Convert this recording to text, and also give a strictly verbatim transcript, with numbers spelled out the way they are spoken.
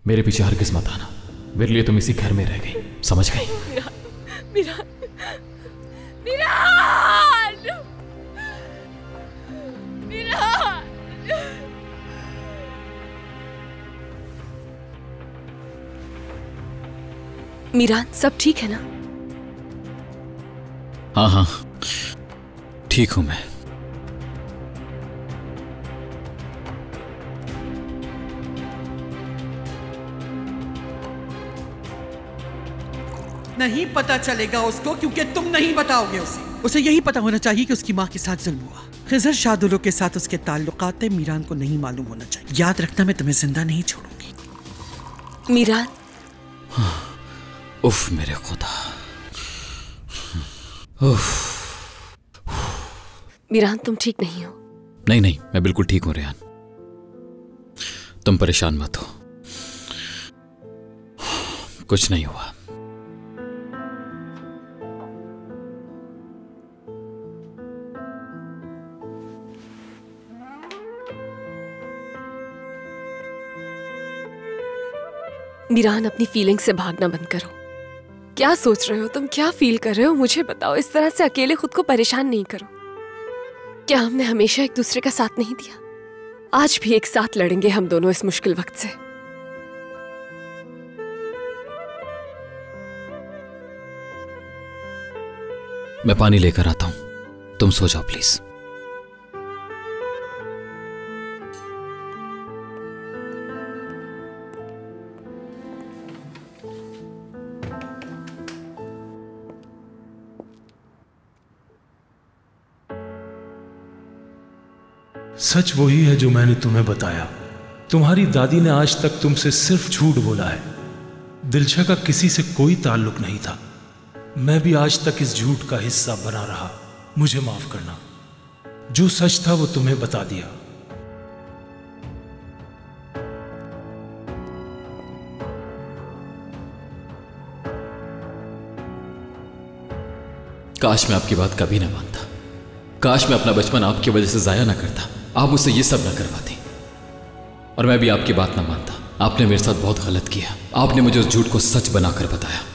मेरे पीछे हरगिज मत आना, मेरे लिए तुम इसी घर में रह गई, समझ गई? मीरान, मीरान, मीरान। मीरान, सब ठीक है ना? हाँ हाँ ठीक हूं मैं। नहीं पता चलेगा उसको, क्योंकि तुम नहीं बताओगे उसे। उसे यही पता होना चाहिए कि उसकी माँ के साथ जुल्म हुआ। खिज़र शादुलो के साथ उसके ताल्लुकात है, मीरान को नहीं मालूम होना चाहिए। याद रखना, मैं तुम्हें जिंदा नहीं छोड़ूंगी। मीरान। उफ मेरे खुदा। उफ। मीरान, तुम ठीक नहीं हो? नहीं नहीं, मैं बिल्कुल ठीक हूं रेहान, तुम परेशान मत हो, कुछ नहीं हुआ। मीरान, अपनी फीलिंग से भागना बंद करो। क्या सोच रहे हो तुम? क्या फील कर रहे हो? मुझे बताओ। इस तरह से अकेले खुद को परेशान नहीं करो। क्या हमने हमेशा एक दूसरे का साथ नहीं दिया? आज भी एक साथ लड़ेंगे हम दोनों इस मुश्किल वक्त से। मैं पानी लेकर आता हूं, तुम सो जाओ प्लीज। सच वही है जो मैंने तुम्हें बताया। तुम्हारी दादी ने आज तक तुमसे सिर्फ झूठ बोला है। दिलशा का किसी से कोई ताल्लुक नहीं था। मैं भी आज तक इस झूठ का हिस्सा बना रहा। मुझे माफ करना। जो सच था वो तुम्हें बता दिया। काश मैं आपकी बात कभी ना मानता, काश मैं अपना बचपन आपकी वजह से जाया ना करता, आप मुझसे ये सब ना करवाती, और मैं भी आपकी बात ना मानता। आपने मेरे साथ बहुत गलत किया। आपने मुझे उस झूठ को सच बनाकर बताया।